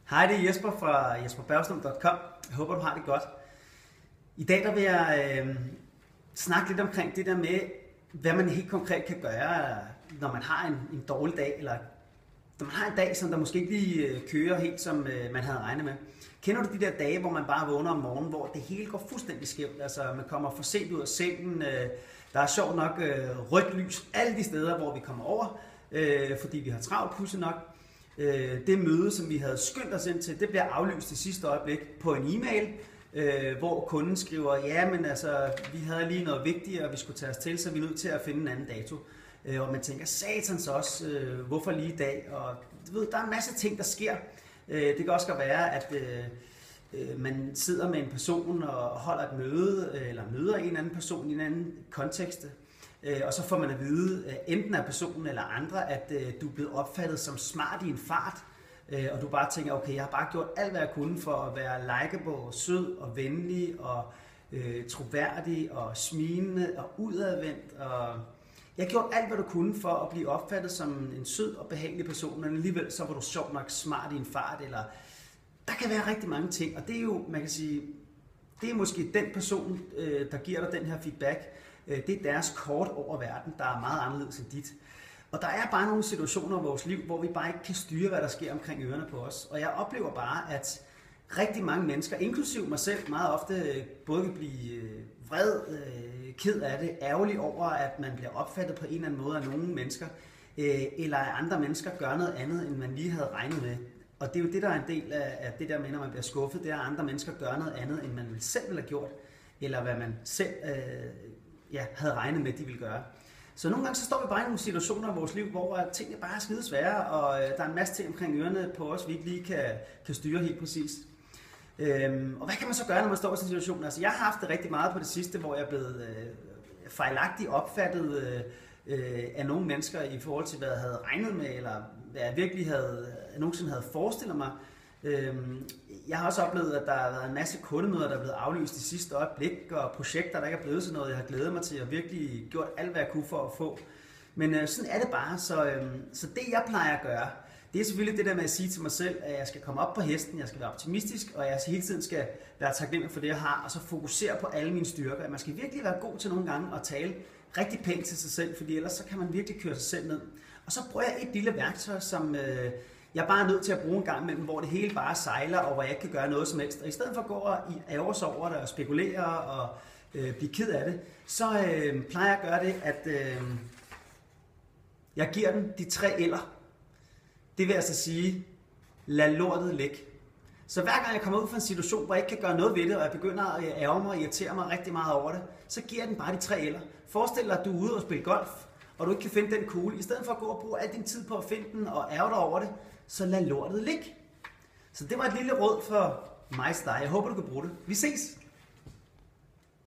Hej, det er Jesper fra jesperbergstrøm.com. Jeg håber, du har det godt. I dag der vil jeg snakke lidt omkring det der med, hvad man helt konkret kan gøre, når man har en dårlig dag, eller når man har en dag, som der måske ikke lige kører helt, som man havde regnet med. Kender du de der dage, hvor man bare vågner om morgenen, hvor det hele går fuldstændig skævt? Altså, man kommer for sent ud af sengen, der er sjovt nok rødt lys alle de steder, hvor vi kommer over, fordi vi har travlt pudsigt nok. Det møde, som vi havde skyndt os ind til, det bliver aflyst i sidste øjeblik på en e-mail, hvor kunden skriver, ja, men altså, vi havde lige noget vigtigere, vi skulle tage os til, så vi er nødt til at finde en anden dato. Og man tænker, satans også, hvorfor lige i dag? Og du ved, der er en masse ting, der sker. Det kan også godt være, at man sidder med en person og holder et møde, eller møder en anden person i en anden kontekst, og så får man at vide, enten af personen eller andre, at du er blevet opfattet som smart i en fart, og du bare tænker, okay, jeg har bare gjort alt, hvad jeg kunne for at være likeable, sød og venlig, og troværdig, og smilende, og udadvendt, og jeg har gjort alt, hvad du kunne for at blive opfattet som en sød og behagelig person, men alligevel så var du sjovt nok smart i en fart, eller der kan være rigtig mange ting, og det er jo, man kan sige, det er måske den person, der giver dig den her feedback. Det er deres kort over verden, der er meget anderledes end dit. Og der er bare nogle situationer i vores liv, hvor vi bare ikke kan styre, hvad der sker omkring ørerne på os. Og jeg oplever bare, at rigtig mange mennesker, inklusiv mig selv, meget ofte både kan blive vred, ked af det, ærgerlig over, at man bliver opfattet på en eller anden måde af nogle mennesker, eller at andre mennesker gør noget andet, end man lige havde regnet med. Og det er jo det, der er en del af det der med, når man bliver skuffet, det er, at andre mennesker gør noget andet, end man selv ville have gjort, eller hvad man selv havde regnet med, de ville gøre. Så nogle gange så står vi bare i nogle situationer i vores liv, hvor tingene bare er skide svære, og der er en masse ting omkring ørerne på os, vi ikke lige kan styre helt præcis. Og hvad kan man så gøre, når man står i sådan en situation? Altså, jeg har haft det rigtig meget på det sidste, hvor jeg er blevet fejlagtigt opfattet af nogle mennesker i forhold til, hvad jeg havde regnet med, eller hvad jeg virkelig nogensinde havde forestillet mig. Jeg har også oplevet, at der har været en masse kundemøder, der er blevet aflyst i sidste øjeblik, og projekter, der ikke er blevet sådan noget, jeg har glædet mig til, og virkelig gjort alt, hvad jeg kunne for at få. Men sådan er det bare, så det jeg plejer at gøre, det er selvfølgelig det der med at sige til mig selv, at jeg skal komme op på hesten, jeg skal være optimistisk, og jeg hele tiden skal være taknemmelig for det, jeg har, og så fokusere på alle mine styrker. Man skal virkelig være god til nogle gange at tale rigtig pænt til sig selv, fordi ellers så kan man virkelig køre sig selv ned. Og så bruger jeg et lille værktøj, som jeg bare er nødt til at bruge en gang imellem, hvor det hele bare sejler, og hvor jeg ikke kan gøre noget som helst. Og i stedet for at gå og ærge sig over det, og spekulere og blive ked af det, så plejer jeg at gøre det, at jeg giver den de 3 L'er. Det vil altså sige, lad lortet ligge. Så hver gang jeg kommer ud fra en situation, hvor jeg ikke kan gøre noget ved det, og jeg begynder at ærge mig og irritere mig rigtig meget over det, så giver jeg den bare de 3 L'er. Forestil dig, at du er ude og spille golf, og du ikke kan finde den kugle. I stedet for at gå og bruge al din tid på at finde den og ærge dig over det, så lad lortet ligge. Så det var et lille råd for mig og dig. Jeg håber, du kan bruge det. Vi ses!